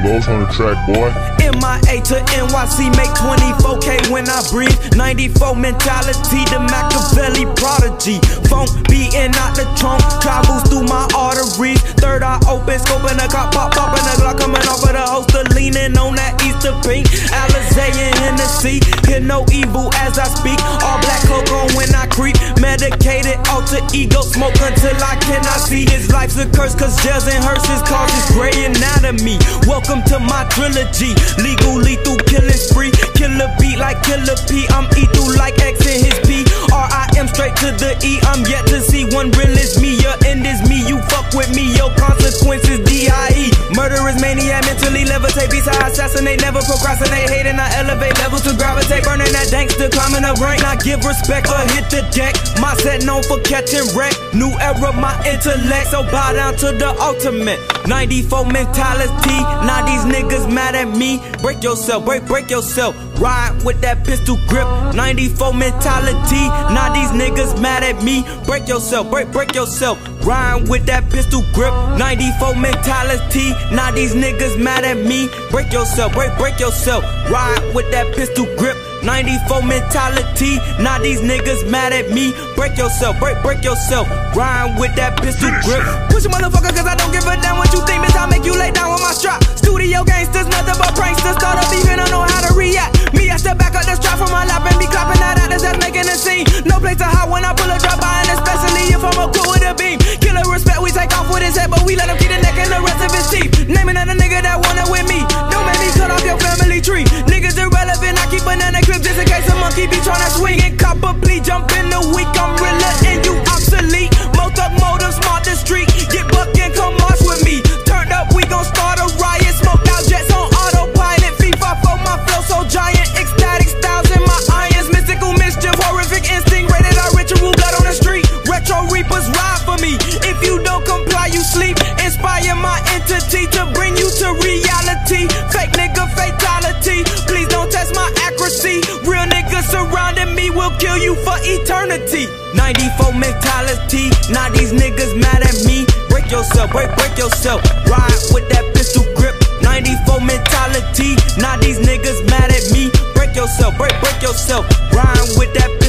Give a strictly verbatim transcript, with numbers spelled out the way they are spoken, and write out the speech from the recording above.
Los on the track, boy. M I A to N Y C make twenty-four K when I breathe. ninety-four mentality, the Machiavelli prodigy. Funk beating out the trunk, travels through my arteries. Third eye open, scoping a cop, pop, popping a Glock, coming off of the holster, leaning on that Easter pink. Alizé and Hennessy, hear no evil as I speak. All black cloak on when I creep. Medicated alter ego, smoke until I cannot see. His life's a curse, cause jails and hearses causes gray anatomy. Welcome to my trilogy. Legal, lethal, killing spree. Killer beat like Killer P. I'm E through like X in his P. R I M straight to the E. I'm yet to see one real is me. Your end is me. You fuck with me. Your consequences D I E. Murderous maniac, mentally levitate. Beats I assassinate, never procrastinate. Hating, I elevate levels to gravitate. Burning that dank, still climbing up rank. Not give respect or hit the deck. My set known for catching wreck. New era, my intellect. So bow down to the ultimate. ninety-four mentality. Now these niggas mad at me. Break yourself, break, break yourself. Ride with that pistol grip. ninety-four mentality. Now these niggas mad at me. Break yourself, break, break yourself. Ride with that pistol grip. ninety-four mentality. Now these niggas mad at me. Break yourself, break, break yourself. Ride with that pistol grip. ninety-four mentality. Now these niggas mad at me. Break yourself, break, break yourself. Rhyme with that pistol grip. Push a motherfucker cause I don't give a damn what you think, bitch. I make you lay down with my strap. Studio gangsters, nothing but pranksters. Start up even, don't know how to react. Me, I step back up the strap from my lap and be clapping that actors that's making a scene. No place to hide when I pull a drop by, and especially if I'm a cool with a beam. Killer respect, we take off with his head, but we let him keep the neck and the rest of his teeth. Naming another nigga that wanna with me. Don't make me cut off your family tree. Niggas irrelevant, I keep banana clips just in case a monkey be tryna swing. And copper please jump in the week. I'm realer and you obsolete. Most up motive, smart the street. Get buck and come march with me. Turned up, we gon' start a riot. Smoked out jets on autopilot. FIFA for my flow so giant. Ecstatic styles in my irons. Mystical mischief, horrific instinct. Rated our ritual, blood on the street. Retro reapers ride for me. If you don't comply, you sleep. Inspire my entity to bring you to reality. Fake nigga fatality. Please don't test my accuracy. Real niggas surrounding me will kill you for eternity. ninety-four mentality. Now these niggas mad at me. Break yourself, break, break yourself. Ride with that pistol grip. ninety-four mentality. Now these niggas mad at me. Break yourself, break, break yourself. Ride with that